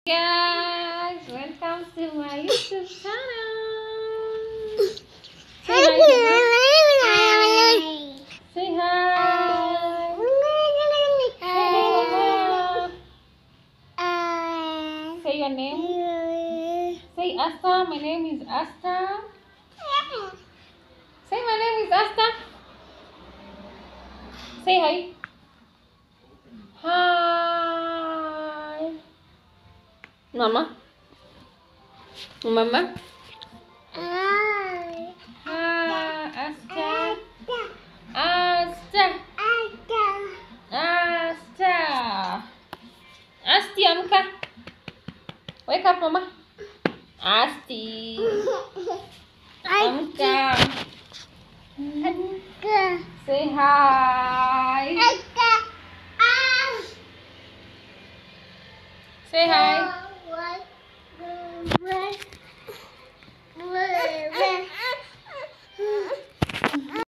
Guys, welcome to my YouTube channel. Say hi. Say hi. Say your name. Say Asta. My name is Asta. Say my name is Asta. Say hi. Hi. Mama. Mama. Hi. Asta. Asta. Asta. Asti, amka. Wake up, Mama. Asti. Amka. Say hi. Say hi.